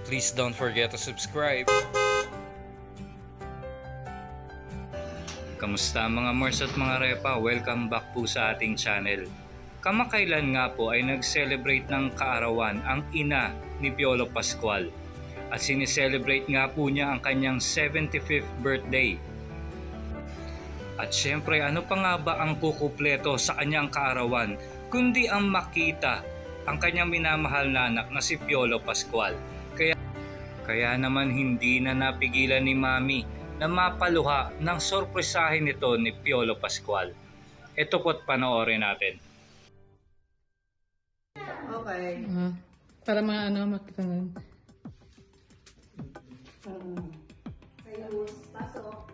Please don't forget to subscribe. Kamusta mga Mors at mga Repa? Welcome back po sa ating channel. Kamakailan nga po ay nag-celebrate ng kaarawan ang ina ni Piolo Pascual. At sineselebrate nga po niya ang kanyang 75th birthday. At syempre, ano pa nga ba ang kukupleto sa kanyang kaarawan kundi ang makita ang kanyang minamahal na anak na si Piolo Pascual. Kaya naman hindi na napigilan ni Mami na mapaluha ng sorpresahin ito ni Piolo Pascual. Ito po't panoorin natin. Okay. Para mga makita nun. Sayos, pasok.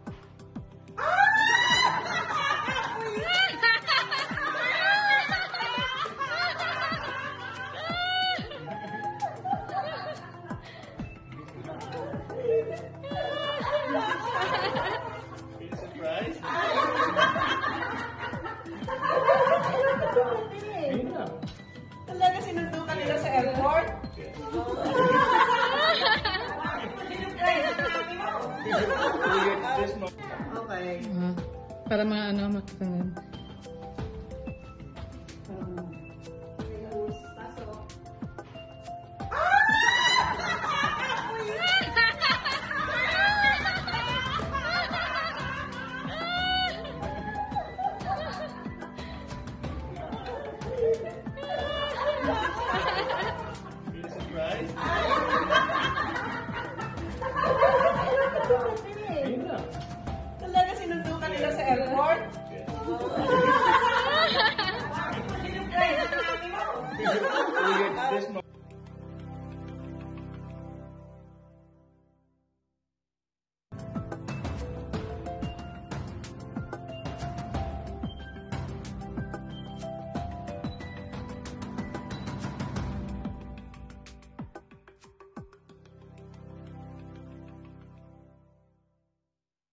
Surprise? Talaga sinundukan nila sa airport? Okay. Para mga makita nun.